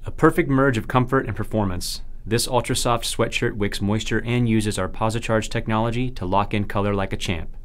A perfect merge of comfort and performance. This ultra-soft sweatshirt wicks moisture and uses our PosiCharge technology to lock in color like a champ.